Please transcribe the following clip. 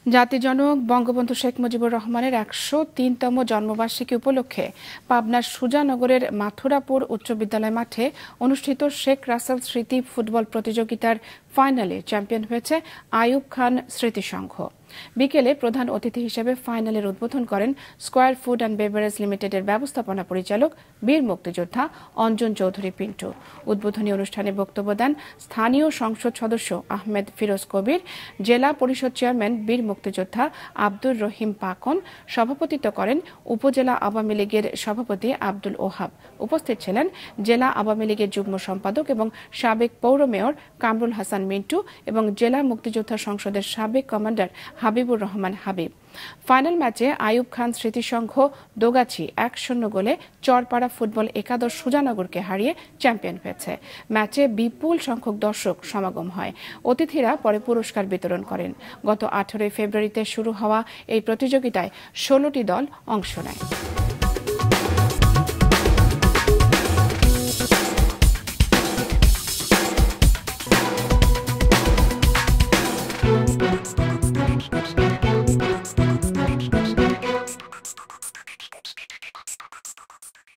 জাতির জনক বঙ্গবন্ধু শেখ মুজিবুর রহমানের ১০৩তম জন্মবার্ষিকী উপলক্ষে পাবনার সুজানগরের মাথুরাপুর উচ্চ বিদ্যালয় মাঠে অনুষ্ঠিত শেখ রাসেল স্মৃতি ফুটবল প্রতিযোগিতার ফাইনালে চ্যাম্পিয়ন হয়েছে আইয়ুব খান স্মৃতি সংঘ। বিকেলে প্রধান অতিথি হিসেবে ফাইনালের উদ্বোধন করেন স্কয়ার ফুড অ্যান্ড বেভারেজ লিমিটেডের ব্যবস্থাপনা পরিচালক বীর মুক্তিযোদ্ধা অঞ্জন চৌধুরী পিন্টু। উদ্বোধনী অনুষ্ঠানে বক্তব্য দেন স্থানীয় সংসদ সদস্য আহমেদ ফিরোজ কবির, জেলা পরিষদ চেয়ারম্যান বীর মুক্তিযোদ্ধা আব্দুর রহিম পাকন, সভাপতিত্ব করেন উপজেলা আওয়ামী লীগের সভাপতি আব্দুল ওহাব। উপস্থিত ছিলেন জেলা আওয়ামী লীগের যুগ্ম সম্পাদক এবং সাবেক পৌর মেয়র কামরুল হাসান মিন্টু এবং জেলা মুক্তিযোদ্ধা সংসদের সাবেক কমান্ডার হাবিবুর রহমান হাবিব। ফাইনাল ম্যাচে আইয়ুব খান স্মৃতি সংঘ দোগাছি ১-০ গোলে চরপাড়া ফুটবল একাদশ সুজানগরকে হারিয়ে চ্যাম্পিয়ন হয়েছে। ম্যাচে বিপুল সংখ্যক দর্শক সমাগম হয়। অতিথিরা পরে পুরস্কার বিতরণ করেন। গত ১৮ ফেব্রুয়ারিতে শুরু হওয়া এই প্রতিযোগিতায় ১৬টি দল অংশ নেয়।